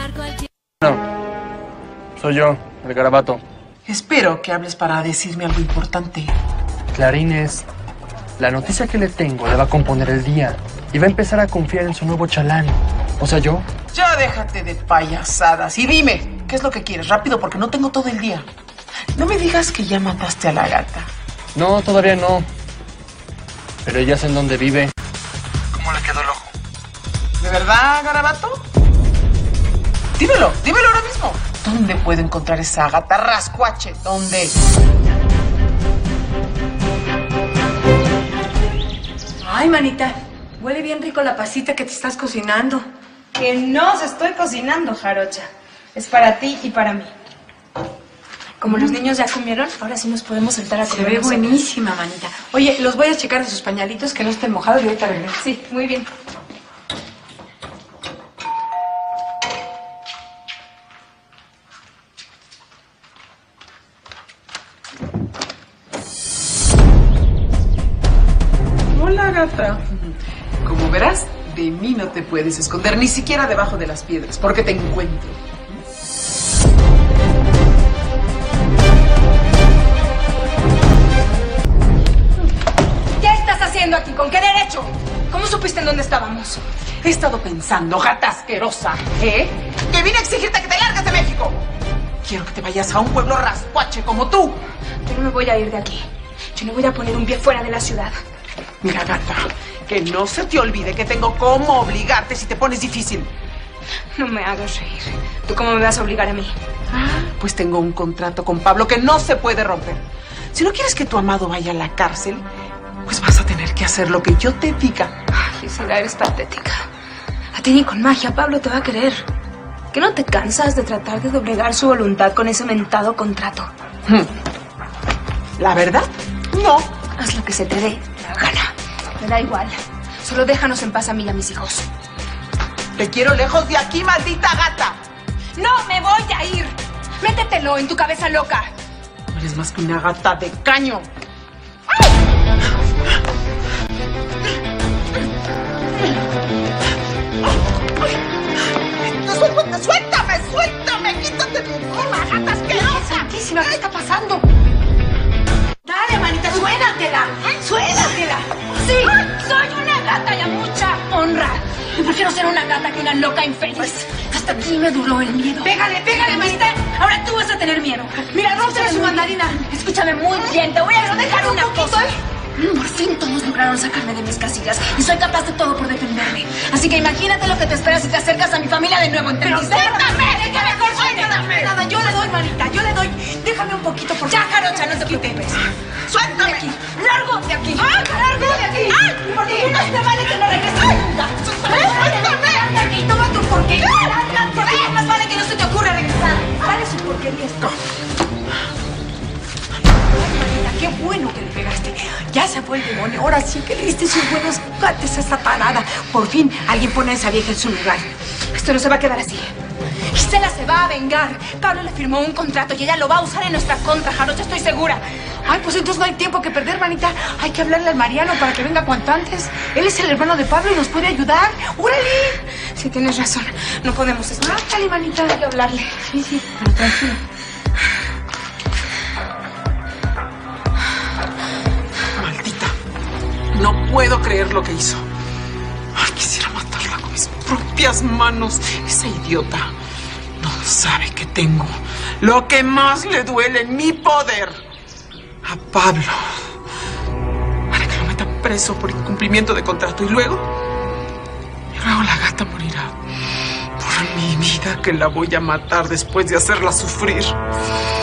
No, soy yo, el Garabato. Espero que hables para decirme algo importante. Clarines, la noticia que le tengo le va a componer el día y va a empezar a confiar en su nuevo chalán. O sea, yo. Ya déjate de payasadas y dime, ¿qué es lo que quieres? Rápido, porque no tengo todo el día. No me digas que ya mataste a la gata. No, todavía no. Pero ya sé en dónde vive. ¿Cómo le quedó el ojo? ¿De verdad, Garabato? Dímelo ahora mismo. ¿Dónde puedo encontrar esa gata rascuache? ¿Dónde? Ay, manita, huele bien rico la pasita que te estás cocinando. Que no os estoy cocinando, jarocha. Es para ti y para mí. Como los niños ya comieron, ahora sí nos podemos sentar a comer. Se ve buenísima, manita. Oye, los voy a checar de sus pañalitos que no estén mojados y ahorita regreso. Sí, muy bien. Hola, gata. Como verás, de mí no te puedes esconder, ni siquiera debajo de las piedras, porque te encuentro. ¿Qué estás haciendo aquí? ¿Con qué derecho? ¿Cómo supiste en dónde estábamos? He estado pensando, gata asquerosa, que vine a exigirte que te largues de México. Quiero que te vayas a un pueblo rascuache como tú. Yo no me voy a ir de aquí. Yo no voy a poner un pie fuera de la ciudad. Mira, gata, que no se te olvide que tengo cómo obligarte si te pones difícil. No me hagas reír. ¿Tú cómo me vas a obligar a mí? Pues tengo un contrato con Pablo que no se puede romper. Si no quieres que tu amado vaya a la cárcel, pues vas a tener que hacer lo que yo te diga. Ay, Isidra, eres patética. A ti ni con magia Pablo te va a querer. ¿Que no te cansas de tratar de doblegar su voluntad con ese mentado contrato? ¿La verdad? No. Haz lo que se te dé la gana. Me da igual. Solo déjanos en paz a mí y a mis hijos. Te quiero lejos de aquí, maldita gata. ¡No me voy a ir! ¡Métetelo en tu cabeza loca! No eres más que una gata de caño. ¡Suéltame! ¡Suéltame! ¡Quítate de encima, gata asquerosa! Santísima, ¿qué está pasando? Dale, manita, suénatela. ¡Suénatela! ¡Sí! ¡Soy una gata y a mucha honra! Y prefiero ser una gata que una loca infeliz. Hasta aquí me duró el miedo. Pégale, manita. Ahora tú vas a tener miedo. Mira, rómpele su mandarina. Escúchame muy bien. Te voy a dejar una cosa. Por fin todos lograron sacarme de mis casillas y soy capaz de todo por defenderme. Así que imagínate lo que te espera si te acercas a mi familia de nuevo. ¿Entendiste? ¡Pero suéltame! ¡Que mejor suéltame! Nada, yo le doy, manita, yo le doy. Déjame un poquito, por Ya, jarocha, no te preocupes. ¡Suéltame! ¡Largo de aquí! ¡Largo de aquí! ¡Ay! Porque no te vale que no regreses nunca. ¡Suéltame! ¡Larga aquí! ¡Toma tu porquería! Porque más vale que no se te ocurra regresar. Vale su porquería esto. Qué bueno que le pegaste. Ya se fue el demonio. Ahora sí que le diste sus buenos gates a esa tarada. Por fin alguien pone a esa vieja en su lugar. Esto no se va a quedar así. Gisela se va a vengar. Pablo le firmó un contrato y ella lo va a usar en nuestra contra, jarocha, estoy segura. Ay, pues entonces no hay tiempo que perder, manita. Hay que hablarle al Mariano para que venga cuanto antes. Él es el hermano de Pablo y nos puede ayudar. ¡Órale! Sí, tienes razón. No podemos esperar. Dale, manita. Hay que hablarle. Sí, pero tranquilo. No puedo creer lo que hizo. Ay, quisiera matarla con mis propias manos. Esa idiota no sabe que tengo lo que más le duele en mi poder. A Pablo. Para que lo metan preso por incumplimiento de contrato. Y luego la gata morirá. Por mi vida que la voy a matar después de hacerla sufrir.